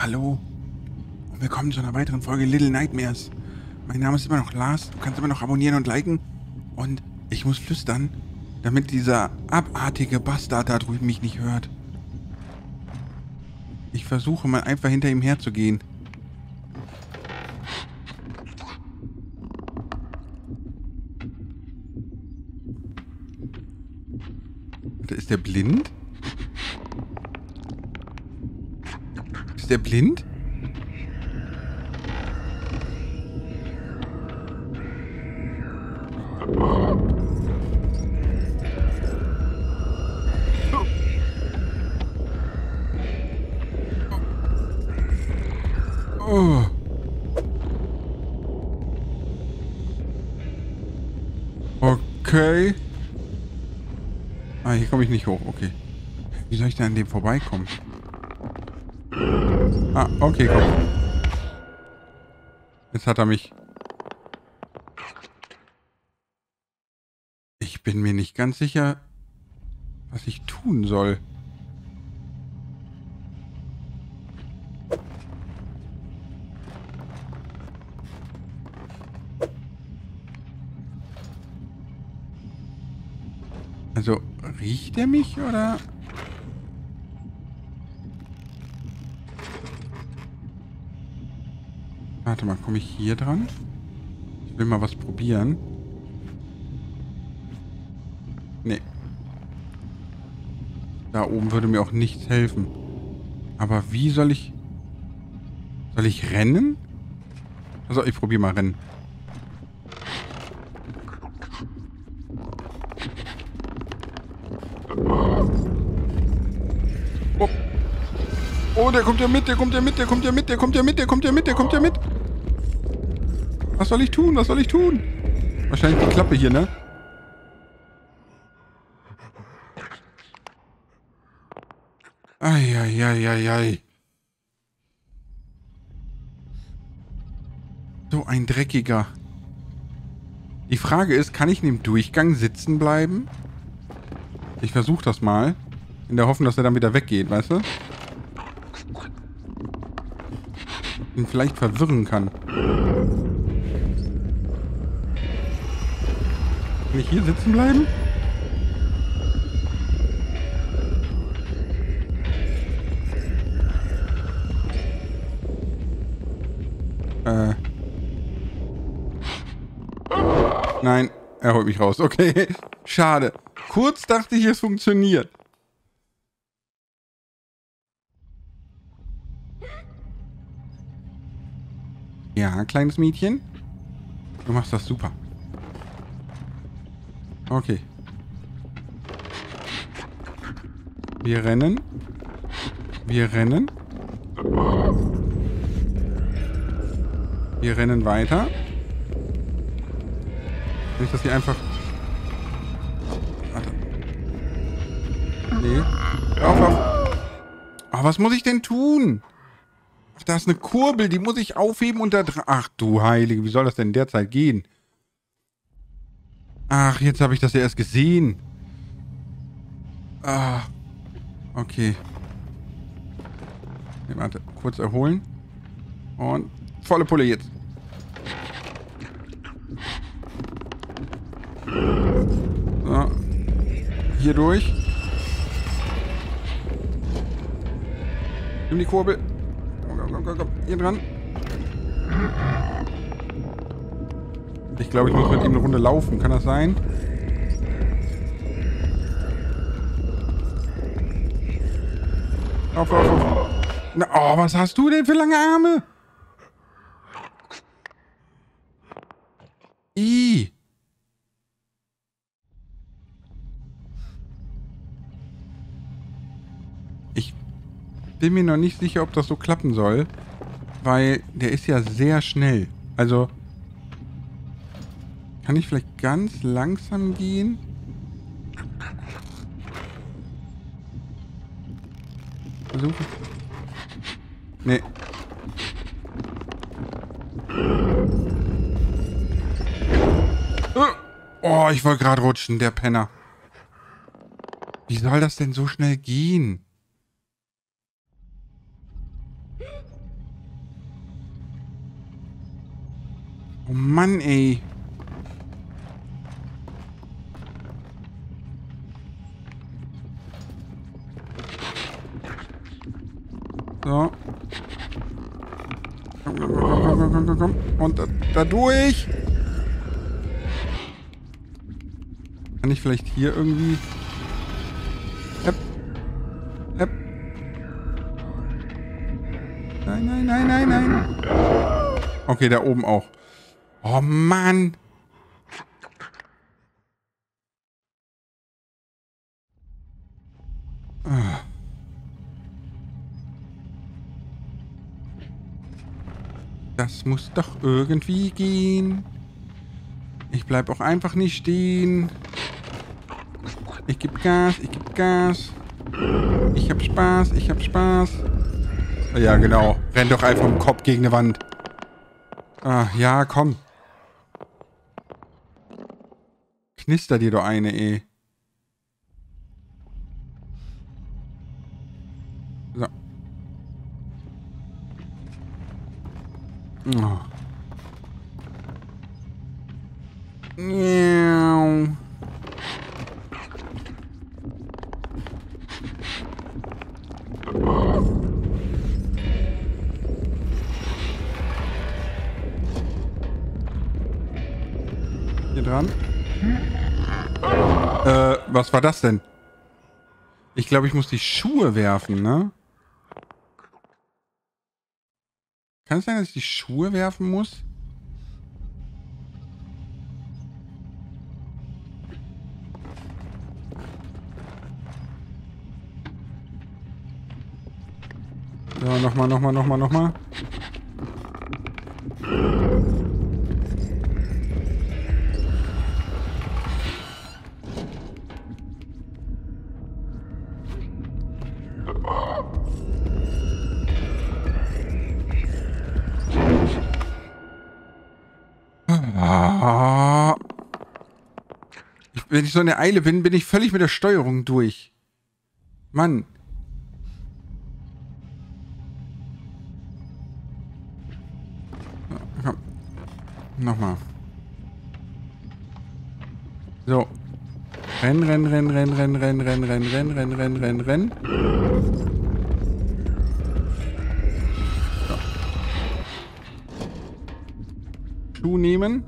Hallo und willkommen zu einer weiteren Folge Little Nightmares. Mein Name ist immer noch Lars, du kannst immer noch abonnieren und liken. Und ich muss flüstern, damit dieser abartige Bastard da drüben mich nicht hört. Ich versuche mal einfach hinter ihm herzugehen. Ist der blind? Ist der blind? Oh. Okay. Ah, hier komme ich nicht hoch. Okay. Wie soll ich denn an dem vorbeikommen? Ah, okay, komm. Jetzt hat er mich. Ich bin mir nicht ganz sicher, was ich tun soll. Also, riecht er mich, oder? Warte mal, komme ich hier dran? Ich will mal was probieren. Nee. Da oben würde mir auch nichts helfen. Aber wie soll ich... Soll ich rennen? Also, ich probiere mal rennen. Oh. Oh, der kommt ja mit, der kommt ja mit, der kommt ja mit, der kommt ja mit, der kommt ja mit, der kommt ja mit. Was soll ich tun? Was soll ich tun? Wahrscheinlich die Klappe hier, ne? Eieieiei. So ein Dreckiger. Die Frage ist, kann ich in dem Durchgang sitzen bleiben? Ich versuche das mal. In der Hoffnung, dass er dann wieder weggeht, weißt du? Ihn vielleicht verwirren kann. Kann ich hier sitzen bleiben? Nein, er holt mich raus. Okay, schade. Kurz dachte ich, es funktioniert. Ja, kleines Mädchen. Du machst das super. Okay. Wir rennen. Wir rennen. Wir rennen weiter. Wenn ich das hier einfach... Warte. Nee. Auf. Oh, was muss ich denn tun? Da ist eine Kurbel, die muss ich aufheben und da dran... Ach du Heilige, wie soll das denn in der Zeit gehen? Ach, jetzt habe ich das ja erst gesehen. Ah. Okay. Nee, warte. Kurz erholen. Und volle Pulle jetzt. So. Hier durch. Nimm die Kurbel. Komm. Hier dran. Ich glaube, ich muss mit ihm eine Runde laufen. Kann das sein? Auf. Na, oh, was hast du denn für lange Arme? Ih. Ich bin mir noch nicht sicher, ob das so klappen soll. Weil der ist ja sehr schnell. Also... Kann ich vielleicht ganz langsam gehen? Versuche. Nee. Oh, ich wollte gerade rutschen, der Penner. Wie soll das denn so schnell gehen? Oh Mann, ey. So. Komm, komm, komm, komm, komm, komm, komm. Und da durch. Kann ich vielleicht hier irgendwie... Hepp. Hepp. Nein, nein, nein, nein, nein. Okay, da oben auch. Oh Mann. Das muss doch irgendwie gehen. Ich bleib auch einfach nicht stehen. Ich geb Gas, ich geb Gas. Ich hab Spaß, ich hab Spaß. Ja, genau. Renn doch einfach im Kopf gegen eine Wand. Ah, ja, komm. Knister dir doch eine, ey. So. Oh. Miau. Hier dran. Was war das denn? Ich glaube, ich muss die Schuhe werfen, ne? Kann es sein, dass ich die Schuhe werfen muss? So, nochmal. Ah. Wenn ich so in der Eile bin, bin ich völlig mit der Steuerung durch. Mann. Komm. Nochmal. So. Renn. So. Schuh nehmen.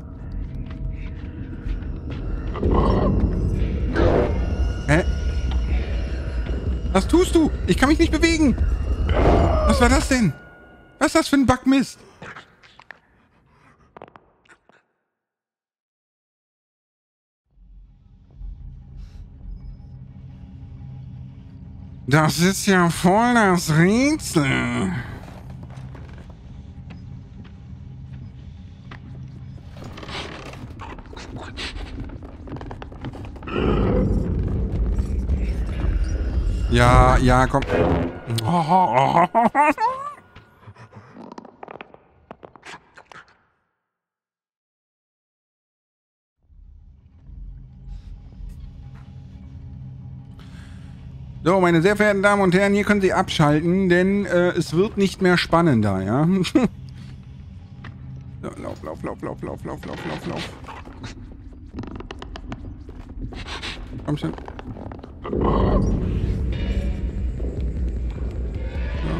Hä? Was tust du? Ich kann mich nicht bewegen. Was war das denn? Was ist das für ein Backmist? Das ist ja voll das Rätsel. Ja, komm. So, meine sehr verehrten Damen und Herren, hier können Sie abschalten, denn es wird nicht mehr spannender, ja? So, lauf. Komm schon. So.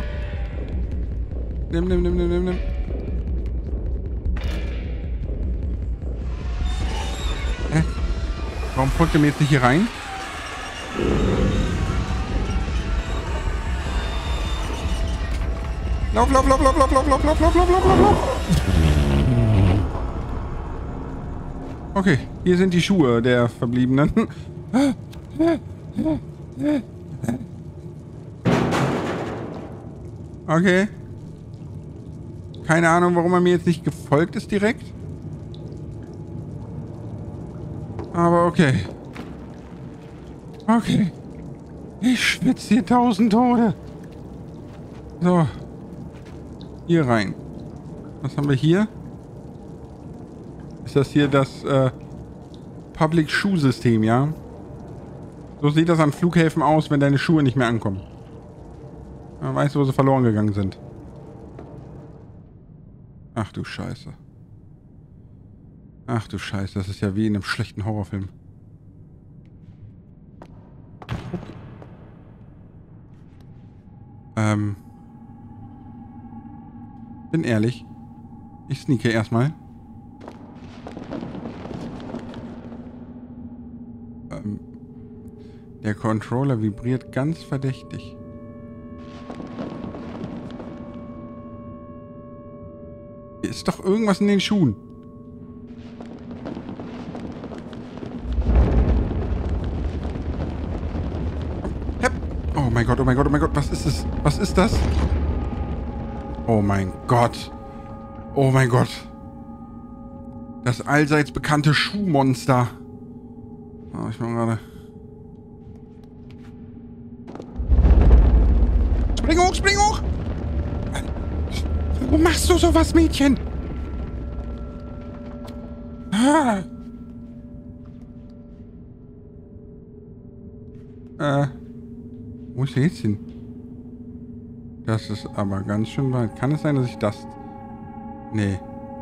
Nimm. Hä? Warum folgt er mir jetzt nicht hier rein? Lauf. Okay, hier sind die Schuhe der Verbliebenen. Okay. Keine Ahnung, warum er mir jetzt nicht gefolgt ist direkt. Aber okay. Okay. Ich schwitze hier 1000 Tode. So. Hier rein. Was haben wir hier? Ist das hier das Public Shoe System, ja? So sieht das an Flughäfen aus, wenn deine Schuhe nicht mehr ankommen. Ja, weißt du, wo sie verloren gegangen sind? Ach du Scheiße. Ach du Scheiße, das ist ja wie in einem schlechten Horrorfilm. Bin ehrlich. Ich sneake erstmal. Der Controller vibriert ganz verdächtig. Hier ist doch irgendwas in den Schuhen. Oh mein Gott, oh mein Gott, oh mein Gott. Was ist es? Was ist das? Oh mein Gott. Oh mein Gott. Das allseits bekannte Schuhmonster. Oh, ich mach gerade... Spring hoch, spring hoch! Warum machst du sowas, Mädchen? Ah. Wo ist der jetzt hin? Das ist aber ganz schön weit. Kann es sein, dass ich das... Nee.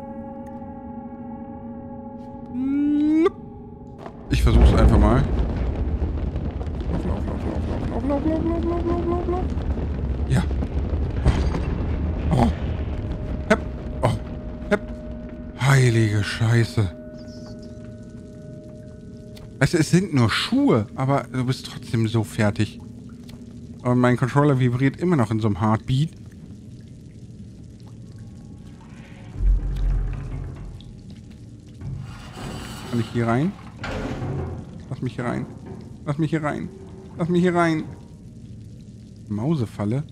Ich versuch's einfach mal. Lauf. Ja. Oh. Hepp. Oh. Hepp. Heilige Scheiße. Also es sind nur Schuhe, aber du bist trotzdem so fertig. Und mein Controller vibriert immer noch in so einem Heartbeat. Kann ich hier rein? Lass mich hier rein. Lass mich hier rein. Lass mich hier rein. Mausefalle.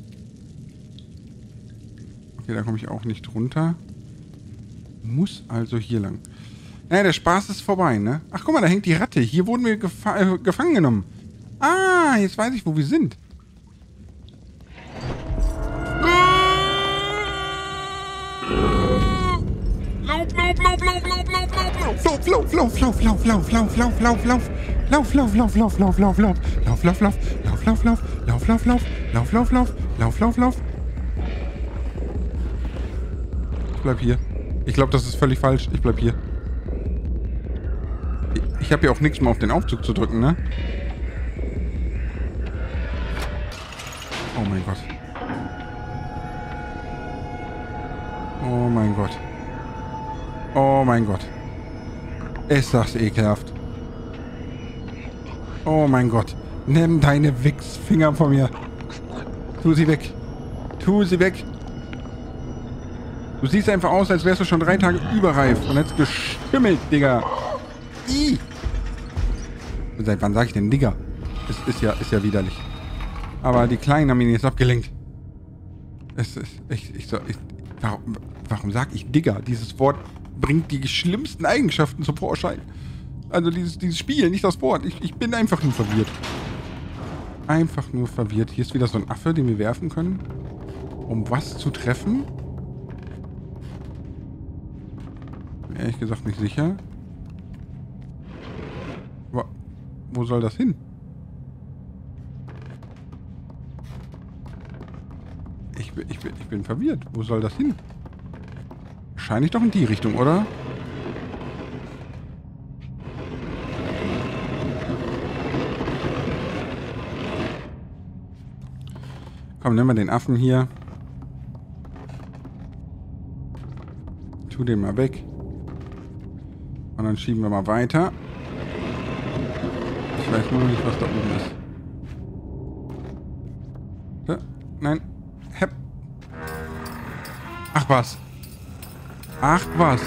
Okay, da komme ich auch nicht runter. Muss also hier lang. Naja, der Spaß ist vorbei, ne? Ach, guck mal, da hängt die Ratte. Hier wurden wir gefangen genommen. Ah, jetzt weiß ich, wo wir sind. Lauf. Ich bleib hier. Ich glaube, das ist völlig falsch. Ich bleib hier. Ich habe ja auch nichts mehr auf den Aufzug zu drücken, ne? Oh mein Gott. Oh mein Gott. Oh mein Gott. Ist das ekelhaft. Oh mein Gott. Nimm deine Wichsfinger von mir. Tu sie weg. Tu sie weg. Du siehst einfach aus, als wärst du schon 3 Tage überreif und hättest geschimmelt, Digga. Ih. Seit wann sag ich denn Digga? Ist ja widerlich. Aber die Kleinen haben ihn jetzt abgelenkt. Warum sag ich Digga? Dieses Wort bringt die schlimmsten Eigenschaften zum Vorschein. Also dieses Spiel, nicht das Wort. Ich bin einfach nur verwirrt. Einfach nur verwirrt. Hier ist wieder so ein Affe, den wir werfen können. Um was zu treffen? Ehrlich gesagt nicht sicher. Aber wo soll das hin? Ich bin verwirrt. Wo soll das hin? Wahrscheinlich doch in die Richtung, oder? Komm, nimm mal den Affen hier. Tu den mal weg. Und dann schieben wir mal weiter. Ich weiß nur noch nicht, was da oben ist. So, nein. Hepp. Ach was. Ach was.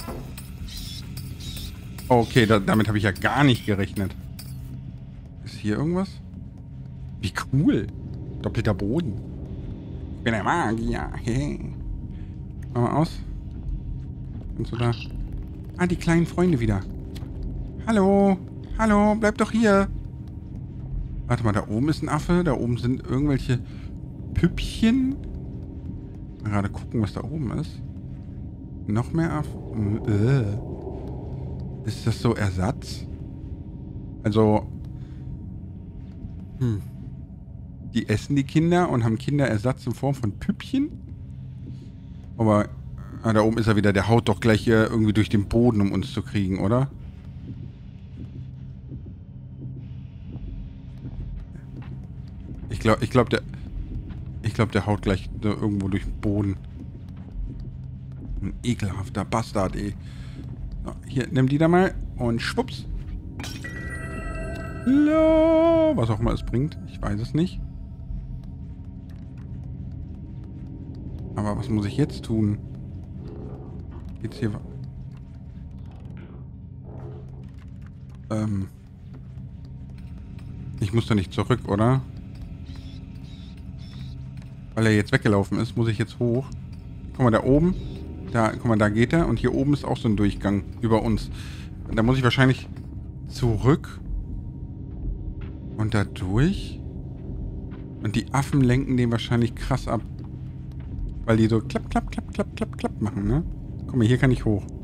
Okay, damit habe ich ja gar nicht gerechnet. Ist hier irgendwas? Wie cool. Doppelter Boden. Ich bin der Magier. Hey. Mach mal aus. Sind du da? Ah, die kleinen Freunde wieder. Hallo. Hallo, bleib doch hier. Warte mal, da oben ist ein Affe. Da oben sind irgendwelche Püppchen. Mal gerade gucken, was da oben ist. Noch mehr Affen. Ist das so Ersatz? Also... Die essen die Kinder und haben Kinderersatz in Form von Püppchen? Aber Ah, da oben ist er wieder. Der haut doch gleich hier irgendwie durch den Boden, um uns zu kriegen, oder? Ich glaube, der haut gleich so irgendwo durch den Boden. Ein ekelhafter Bastard, ey. So, hier, nimm die da mal und schwupps. Was auch immer es bringt. Ich weiß es nicht. Aber was muss ich jetzt tun? Geht's hier... Ich muss da nicht zurück, oder? Weil er jetzt weggelaufen ist, muss ich jetzt hoch. Guck mal, da oben. Da, guck mal, da geht er. Und hier oben ist auch so ein Durchgang über uns. Und da muss ich wahrscheinlich zurück. Und da durch. Und die Affen lenken den wahrscheinlich krass ab. Weil die so klapp, klapp, klapp, klapp, klapp, klapp machen, ne? Guck mal, hier kann ich hoch.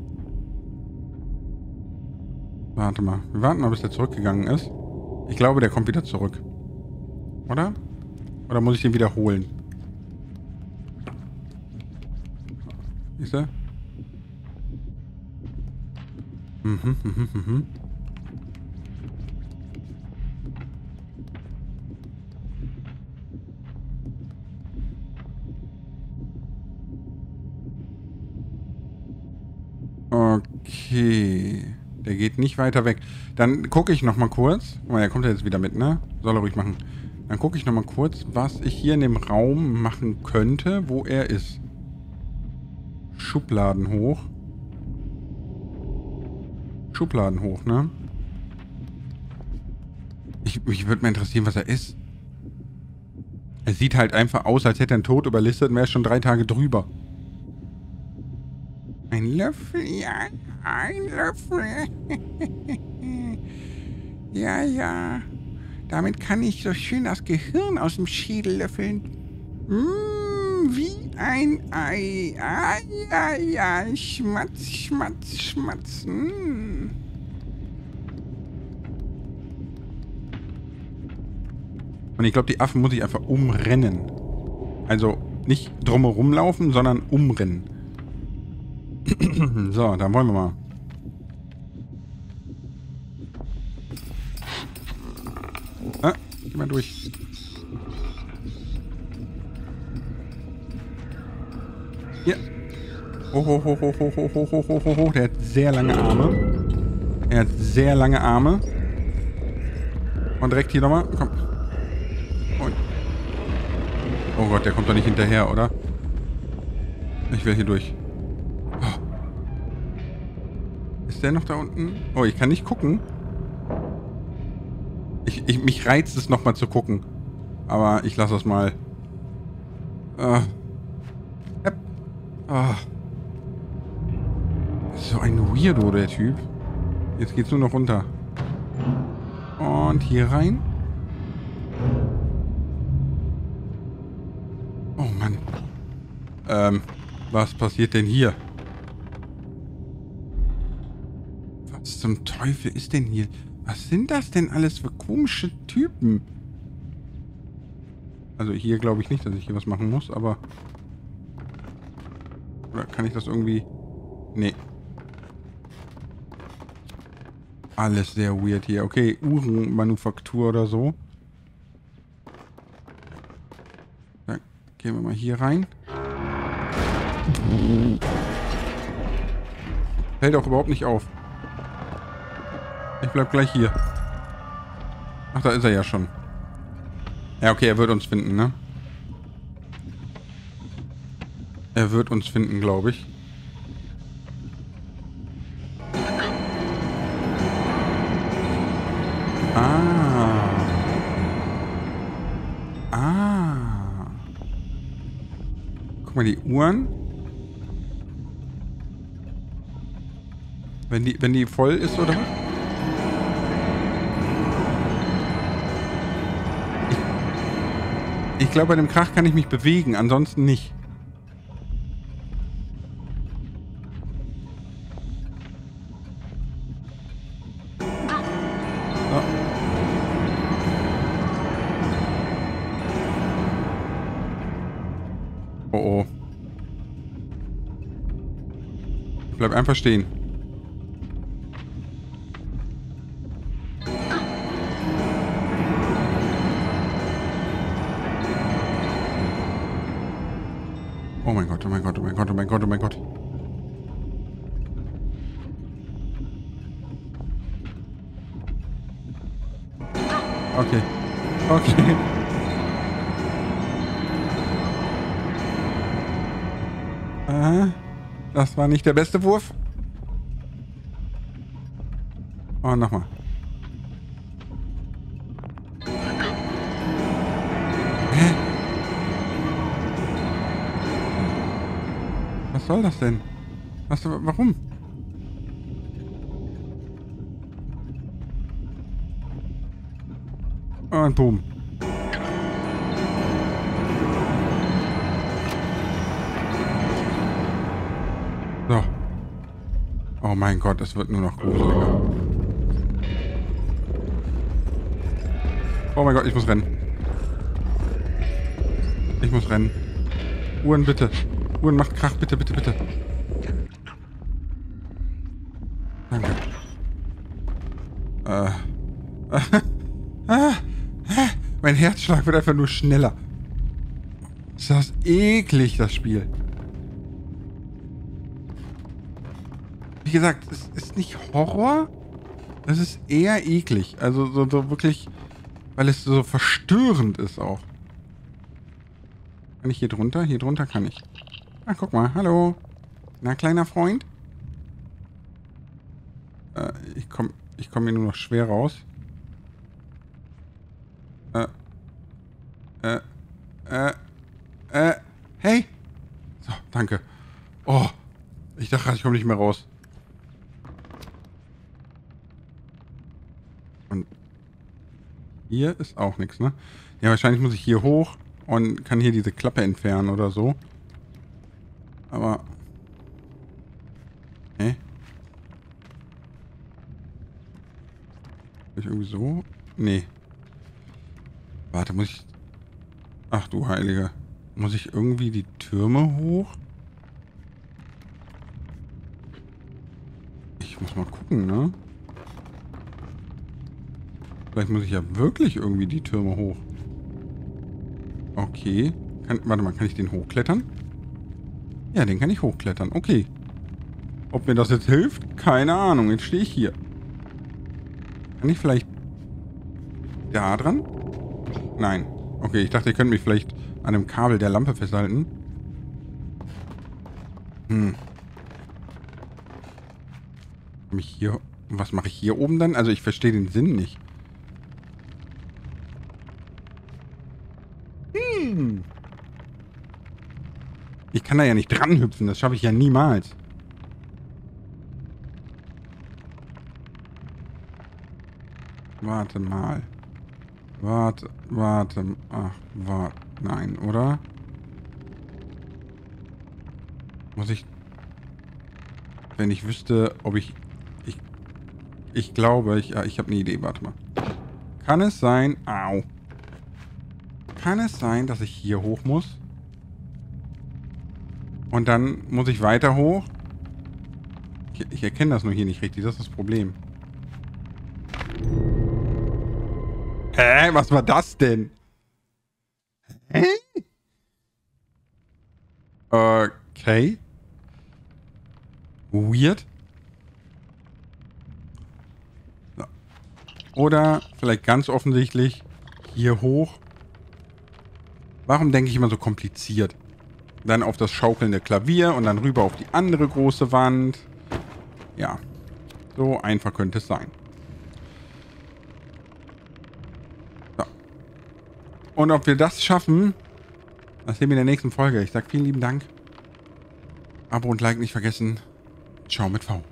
Warte mal. Wir warten mal, bis der zurückgegangen ist. Ich glaube, der kommt wieder zurück. Oder? Oder muss ich den wiederholen? Siehst du? Mhm. Okay. Der geht nicht weiter weg. Dann gucke ich noch mal kurz. Guck mal, der kommt ja jetzt wieder mit, ne? Soll er ruhig machen. Dann gucke ich noch mal kurz, was ich hier in dem Raum machen könnte, wo er ist. Schubladen hoch. Schubladen hoch, ne? Mich würde mal interessieren, was er ist. Er sieht halt einfach aus, als hätte er einen Tod überlistet und wäre schon 3 Tage drüber. Ein Löffel, ja, ein Löffel. Ja, ja. Damit kann ich so schön das Gehirn aus dem Schädel löffeln. Wie ein Ei. Ei, ei, ei. Schmatz, schmatz, schmatz. Und ich glaube, die Affen muss ich einfach umrennen. Also nicht drumherum laufen, sondern umrennen. So, dann wollen wir mal. Ah, geh mal durch. Hier. Hoch, hoch, hoch, hoch, hoch, hoch, hoch, hoch, hoch, hoch. Der hat sehr lange Arme. Er hat sehr lange Arme. Und direkt hier nochmal. Komm. Und. Oh Gott, der kommt doch nicht hinterher, oder? Ich will hier durch. Oh. Ist der noch da unten? Oh, ich kann nicht gucken. Mich reizt es nochmal zu gucken. Aber ich lasse es mal. Oh. So ein Weirdo, der Typ. Jetzt geht's nur noch runter. Und hier rein. Oh Mann. Was passiert denn hier? Was zum Teufel ist denn hier? Was sind das denn alles für komische Typen? Also hier glaube ich nicht, dass ich hier was machen muss, aber... Oder kann ich das irgendwie... Nee. Alles sehr weird hier. Okay, Uhrenmanufaktur oder so. Dann gehen wir mal hier rein. Fällt auch überhaupt nicht auf. Ich bleib gleich hier. Ach, da ist er ja schon. Ja, okay, er wird uns finden, ne? Er wird uns finden, glaube ich. Guck mal, die Uhren. Wenn die voll ist, oder? Ich glaube, bei dem Krach kann ich mich bewegen, ansonsten nicht. Oh oh. bleib einfach stehen. Oh mein Gott, oh mein Gott, oh mein Gott, oh mein Gott, oh mein Gott. Okay. Okay. Das war nicht der beste Wurf. Oh, nochmal. Hä? Was soll das denn? Warum? Und boom. So. Oh mein Gott, es wird nur noch gruseliger. Oh mein Gott, ich muss rennen. Ich muss rennen. Uhren, bitte. Uhren, macht Krach, bitte, bitte, bitte. Danke. Mein Herzschlag wird einfach nur schneller. Ist das eklig, das Spiel. Wie gesagt, es ist nicht Horror. Es ist eher eklig. Also so wirklich, weil es so verstörend ist auch. Kann ich hier drunter? Hier drunter kann ich. Ah, guck mal. Hallo. Na, kleiner Freund? Ich komm hier nur noch schwer raus. Hey! So, danke. Oh, ich dachte gerade, ich komme nicht mehr raus. Und hier ist auch nichts, ne? Ja, wahrscheinlich muss ich hier hoch und kann hier diese Klappe entfernen oder so. Aber... Hä? Ich irgendwie so? Nee. Warte, muss ich... Ach du Heilige. Muss ich irgendwie die Türme hoch? Ich muss mal gucken, ne? Vielleicht muss ich ja wirklich irgendwie die Türme hoch. Okay. Warte mal, kann ich den hochklettern? Ja, den kann ich hochklettern. Okay. Ob mir das jetzt hilft? Keine Ahnung. Jetzt stehe ich hier. Kann ich vielleicht da dran? Nein. Okay, ich dachte, ihr könnt mich vielleicht an dem Kabel der Lampe festhalten. Was mache ich hier oben dann? Also ich verstehe den Sinn nicht. Ich kann da ja nicht dran hüpfen. Das schaffe ich ja niemals. Warte mal. Warte. Ach, warte. Nein, oder? Muss ich... Wenn ich wüsste, ob ich... Ich glaube, ich habe eine Idee. Warte mal. Kann es sein... Au. Kann es sein, dass ich hier hoch muss? Und dann muss ich weiter hoch? Ich erkenne das nur hier nicht richtig. Das ist das Problem. Hä? Was war das denn? Hä? Okay. Weird. So. Oder vielleicht ganz offensichtlich hier hoch. Warum denke ich immer so kompliziert? Dann auf das schaukelnde Klavier und dann rüber auf die andere große Wand. Ja. So einfach könnte es sein. So. Und ob wir das schaffen, das sehen wir in der nächsten Folge. Ich sage vielen lieben Dank. Abo und Like nicht vergessen. Ciao mit V.